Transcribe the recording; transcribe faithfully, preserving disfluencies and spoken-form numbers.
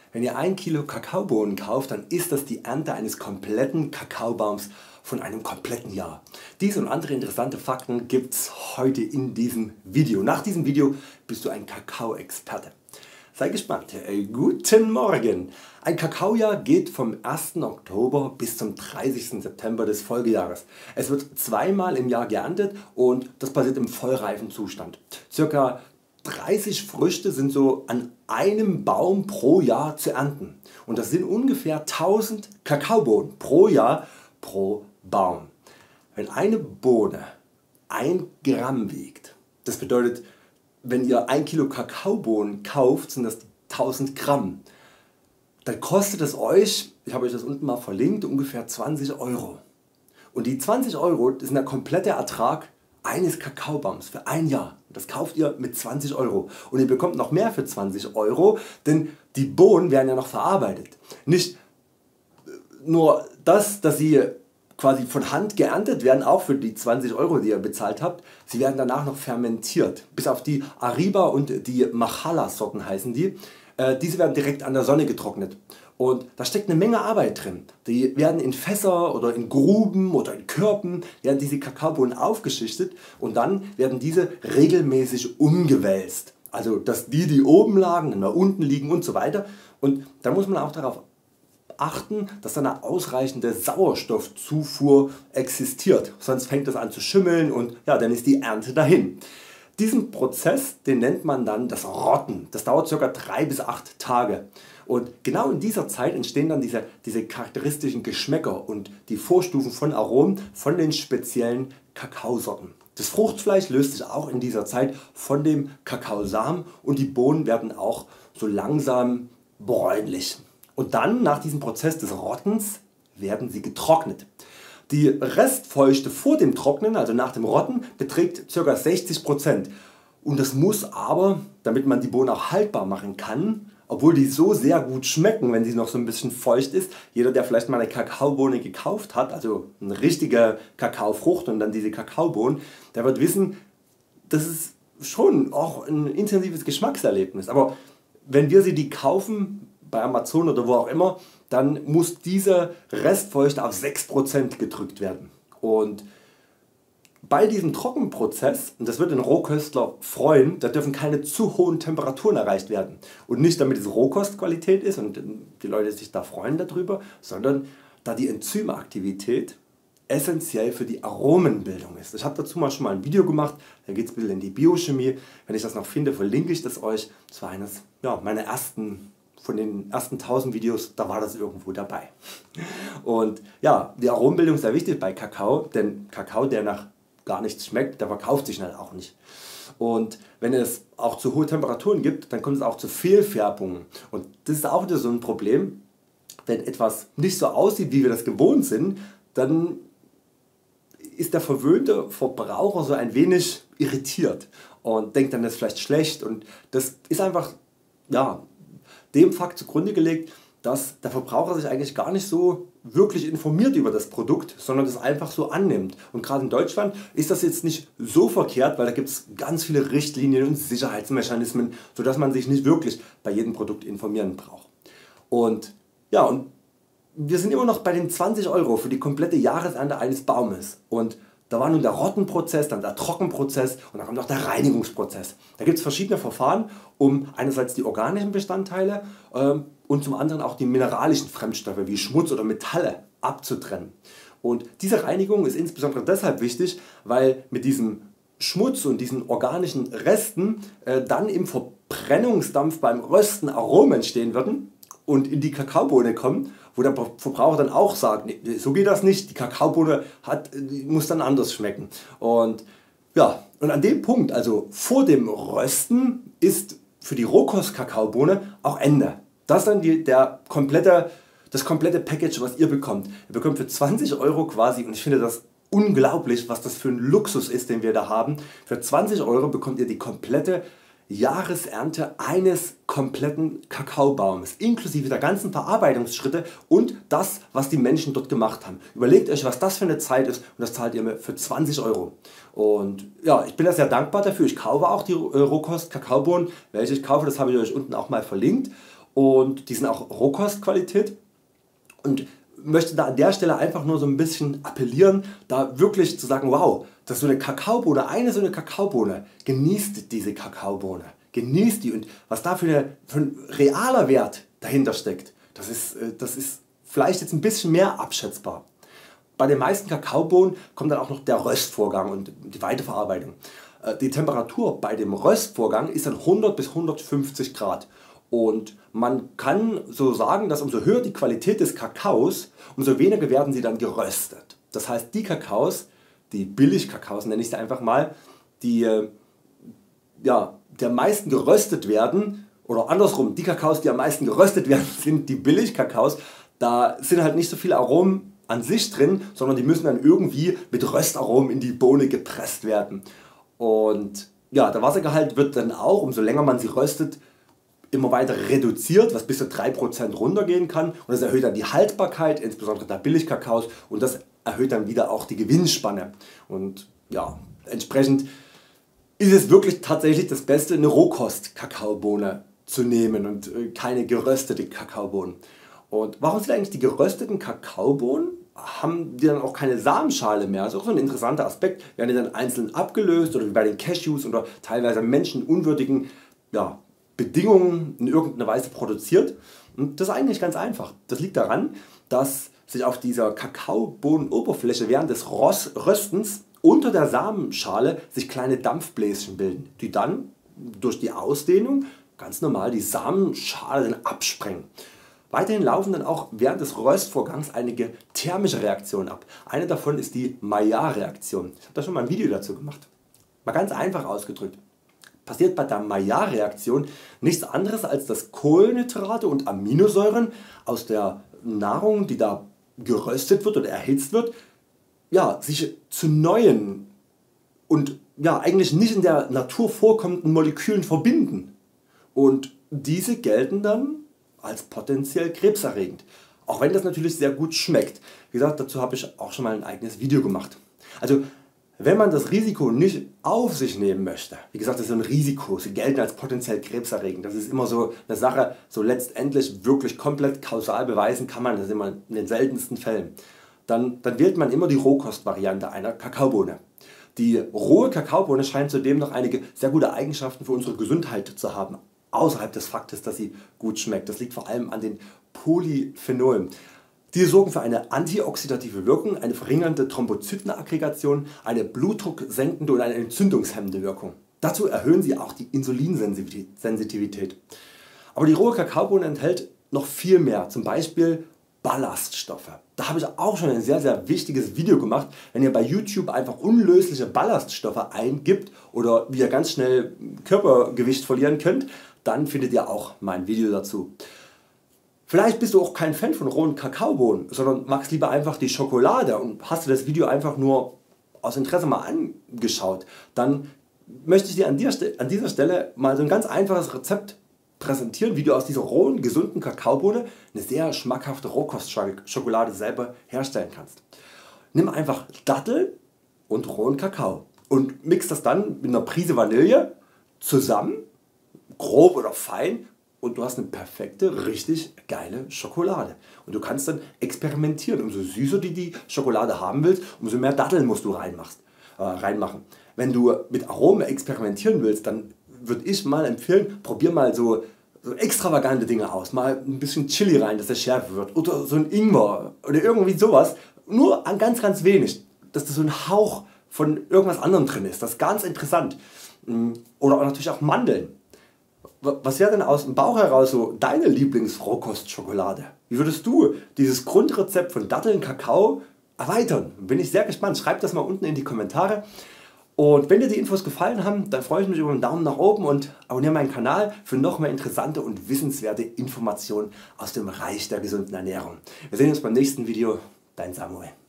Wenn ihr ein Kilo Kakaobohnen kauft, dann ist das die Ernte eines kompletten Kakaobaums von einem kompletten Jahr. Dies und andere interessante Fakten gibt's heute in diesem Video. Nach diesem Video bist du ein Kakao-Experte. Sei gespannt. Guten Morgen! Ein Kakaojahr geht vom ersten Oktober bis zum dreißigsten September des Folgejahres. Es wird zweimal im Jahr geerntet und das passiert im vollreifen Zustand. Circa dreißig Früchte sind so an einem Baum pro Jahr zu ernten und das sind ungefähr tausend Kakaobohnen pro Jahr pro Baum. Wenn eine Bohne ein Gramm wiegt, das bedeutet, wenn ihr ein Kilo Kakaobohnen kauft, sind das tausend Gramm, dann kostet es euch, ich habe euch das unten mal verlinkt, ungefähr zwanzig Euro. Und die zwanzig Euro das sind der komplette Ertrag eines Kakaobaums für ein Jahr. Das kauft ihr mit zwanzig Euro und ihr bekommt noch mehr für zwanzig Euro, denn die Bohnen werden ja noch verarbeitet. Nicht nur das, dass sie quasi von Hand geerntet werden, auch für die zwanzig Euro die ihr bezahlt habt, sie werden danach noch fermentiert. Bis auf die Ariba und die Machala Sorten heißen die. Äh, diese werden direkt an der Sonne getrocknet. Und da steckt eine Menge Arbeit drin. Die werden in Fässer oder in Gruben oder in Körben werden diese Kakaobohnen aufgeschichtet und dann werden diese regelmäßig umgewälzt. Also dass die die oben lagen dann mal unten liegen und so weiter. Und da muss man auch darauf achten, dass da eine ausreichende Sauerstoffzufuhr existiert. Sonst fängt das an zu schimmeln und ja, dann ist die Ernte dahin. Diesen Prozess den nennt man dann das Rotten. Das dauert ca. drei bis acht Tage. Und genau in dieser Zeit entstehen dann diese, diese charakteristischen Geschmäcker und die Vorstufen von Aromen von den speziellen Kakaosorten. Das Fruchtfleisch löst sich auch in dieser Zeit von dem Kakaosamen und die Bohnen werden auch so langsam bräunlich. Und dann nach diesem Prozess des Rottens werden sie getrocknet. Die Restfeuchte vor dem Trocknen, also nach dem Rotten, beträgt ca. sechzig Prozent. Und das muss aber, damit man die Bohnen auch haltbar machen kann, obwohl die so sehr gut schmecken, wenn sie noch so ein bisschen feucht ist. Jeder der vielleicht mal eine Kakaobohne gekauft hat, also eine richtige Kakaofrucht und dann diese Kakaobohnen, der wird wissen, das ist schon auch ein intensives Geschmackserlebnis. Aber wenn wir sie die kaufen, bei Amazon oder wo auch immer, dann muss diese Restfeuchte auf sechs Prozent gedrückt werden. Und bei diesem Trockenprozess, und das wird den Rohköstler freuen, da dürfen keine zu hohen Temperaturen erreicht werden. Und nicht damit es Rohkostqualität ist und die Leute sich da freuen darüber, sondern da die Enzymaktivität essentiell für die Aromenbildung ist. Ich habe dazu mal schon mal ein Video gemacht, da geht es ein bisschen in die Biochemie. Wenn ich das noch finde, verlinke ich das euch. Das war eines ja, meiner ersten von den ersten tausend Videos, da war das irgendwo dabei. Und ja, die Aromenbildung ist sehr wichtig bei Kakao, denn Kakao der nach gar nichts schmeckt, der verkauft sich halt auch nicht. Und wenn es auch zu hohe Temperaturen gibt, dann kommt es auch zu Fehlfärbungen. Und das ist auch wieder so ein Problem, wenn etwas nicht so aussieht wie wir das gewohnt sind, dann ist der verwöhnte Verbraucher so ein wenig irritiert und denkt dann das ist vielleicht schlecht und das ist einfach ja, dem Fakt zugrunde gelegt, dass der Verbraucher sich eigentlich gar nicht so wirklich informiert über das Produkt, sondern das einfach so annimmt. Und gerade in Deutschland ist das jetzt nicht so verkehrt, weil da gibt es ganz viele Richtlinien und Sicherheitsmechanismen, sodass man sich nicht wirklich bei jedem Produkt informieren braucht. Und ja, und wir sind immer noch bei den zwanzig Euro für die komplette Jahresernte eines Baumes. Und da war nun der Rottenprozess, dann der Trockenprozess und dann kommt noch der Reinigungsprozess. Da gibt es verschiedene Verfahren, um einerseits die organischen Bestandteile ähm, und zum anderen auch die mineralischen Fremdstoffe wie Schmutz oder Metalle abzutrennen. Und diese Reinigung ist insbesondere deshalb wichtig, weil mit diesem Schmutz und diesen organischen Resten äh, dann im Verbrennungsdampf beim Rösten Aromen entstehen würden und in die Kakaobohne kommen, wo der Verbraucher dann auch sagt, nee, so geht das nicht, die Kakaobohne hat, die muss dann anders schmecken. Und, ja, und an dem Punkt, also vor dem Rösten, ist für die Rohkost-Kakaobohne auch Ende. Das ist dann die, der komplette, das komplette Package, was ihr bekommt. Ihr bekommt für zwanzig Euro quasi, und ich finde das unglaublich, was das für ein Luxus ist, den wir da haben. Für zwanzig Euro bekommt ihr die komplette Jahresernte eines kompletten Kakaobaums inklusive der ganzen Verarbeitungsschritte und das was die Menschen dort gemacht haben. Überlegt euch was das für eine Zeit ist und das zahlt ihr mir für zwanzig Euro. Und ja, ich bin da sehr dankbar dafür. Ich kaufe auch die Rohkost Kakaobohnen, welche ich kaufe, das habe ich euch unten auch mal verlinkt. und die sind auch Rohkostqualität und möchte da an der Stelle einfach nur so ein bisschen appellieren, da wirklich zu sagen, wow, das ist so eine Kakaobohne, eine so eine Kakaobohne, genießt diese Kakaobohne, genießt die und was da für, eine, für ein realer Wert dahinter steckt, das ist, das ist vielleicht jetzt ein bisschen mehr abschätzbar. Bei den meisten Kakaobohnen kommt dann auch noch der Röstvorgang und die Weiterverarbeitung. Die Temperatur bei dem Röstvorgang ist dann hundert bis hundertfünfzig Grad und man kann so sagen, dass umso höher die Qualität des Kakaos, umso weniger werden sie dann geröstet. Das heißt, die Kakaos, die Billigkakaos nenne ich sie einfach mal, die ja, die am meisten geröstet werden, oder andersrum, die Kakaos die am meisten geröstet werden sind die Billigkakaos, da sind halt nicht so viele Aromen an sich drin, sondern die müssen dann irgendwie mit Röstaromen in die Bohne gepresst werden. Und ja, der Wassergehalt wird dann auch, umso länger man sie röstet, immer weiter reduziert, was bis zu drei Prozent runtergehen kann und das erhöht dann die Haltbarkeit, insbesondere der Billigkakaos und das erhöht dann wieder auch die Gewinnspanne. Und ja, entsprechend ist es wirklich tatsächlich das Beste, eine Rohkost-Kakaobohne zu nehmen und keine geröstete Kakaobohnen. Und warum sind eigentlich die gerösteten Kakaobohnen? Haben die dann auch keine Samenschale mehr? Das ist auch so ein interessanter Aspekt. Werden die dann einzeln abgelöst oder wie bei den Cashews oder teilweise menschenunwürdigen ja, Bedingungen in irgendeiner Weise produziert? Und das ist eigentlich ganz einfach. Das liegt daran, dass sich auf dieser Kakaobohnenoberfläche während des Röstens unter der Samenschale sich kleine Dampfbläschen bilden, die dann durch die Ausdehnung ganz normal die Samenschale dann absprengen. Weiterhin laufen dann auch während des Röstvorgangs einige thermische Reaktionen ab. Eine davon ist die Maillard-Reaktion. Ich habe da schon mal ein Video dazu gemacht. Mal ganz einfach ausgedrückt. Passiert bei der Maillard-Reaktion nichts anderes als dass Kohlenhydrate und Aminosäuren aus der Nahrung, die da geröstet wird oder erhitzt wird, ja, sich zu neuen und ja, eigentlich nicht in der Natur vorkommenden Molekülen verbinden. Und diese gelten dann als potenziell krebserregend. Auch wenn das natürlich sehr gut schmeckt. Wie gesagt, dazu habe ich auch schon mal ein eigenes Video gemacht. Also wenn man das Risiko nicht auf sich nehmen möchte, wie gesagt, das ist ein Risiko, sie gelten als potenziell krebserregend. Das ist immer so eine Sache, so letztendlich wirklich komplett kausal beweisen kann man das immer in den seltensten Fällen. Dann, dann wählt man immer die Rohkostvariante einer Kakaobohne. Die rohe Kakaobohne scheint zudem noch einige sehr gute Eigenschaften für unsere Gesundheit zu haben. Außerhalb des Faktes, dass sie gut schmeckt. Das liegt vor allem an den Polyphenolen. Diese sorgen für eine antioxidative Wirkung, eine verringernde Thrombozytenaggregation, eine blutdrucksenkende und eine entzündungshemmende Wirkung. Dazu erhöhen sie auch die Insulinsensitivität. Aber die rohe Kakaobohne enthält noch viel mehr, zum Beispiel Ballaststoffe. Da habe ich auch schon ein sehr sehr wichtiges Video gemacht. Wenn ihr bei YouTube einfach unlösliche Ballaststoffe eingibt oder wie ihr ganz schnell Körpergewicht verlieren könnt, dann findet ihr auch mein Video dazu. Vielleicht bist du auch kein Fan von rohen Kakaobohnen, sondern magst lieber einfach die Schokolade und hast du das Video einfach nur aus Interesse mal angeschaut. Dann möchte ich dir an dieser Stelle mal so ein ganz einfaches Rezept präsentieren, wie du aus dieser rohen gesunden Kakaobohne eine sehr schmackhafte Rohkostschokolade selber herstellen kannst. Nimm einfach Datteln und rohen Kakao und mix das dann mit einer Prise Vanille zusammen, grob oder fein, und du hast eine perfekte, richtig geile Schokolade. Und du kannst dann experimentieren. Umso süßer du die Schokolade haben willst, umso mehr Datteln musst du reinmachst, äh, reinmachen. Wenn du mit Aromen experimentieren willst, dann würde ich mal empfehlen, probier mal so, so extravagante Dinge aus. Mal ein bisschen Chili rein, dass der schärfer wird, oder so ein Ingwer oder irgendwie sowas. Nur an ganz ganz wenig, dass da so ein Hauch von irgendwas anderem drin ist. Das ist ganz interessant. Oder natürlich auch Mandeln. Was wäre denn aus dem Bauch heraus so deine Lieblings-Rohkostschokolade? Wie würdest du dieses Grundrezept von Datteln Kakao erweitern? Bin ich sehr gespannt. Schreib das mal unten in die Kommentare. Und wenn dir die Infos gefallen haben, dann freue ich mich über einen Daumen nach oben und abonniere meinen Kanal für noch mehr interessante und wissenswerte Informationen aus dem Reich der gesunden Ernährung. Wir sehen uns beim nächsten Video. Dein Samuel.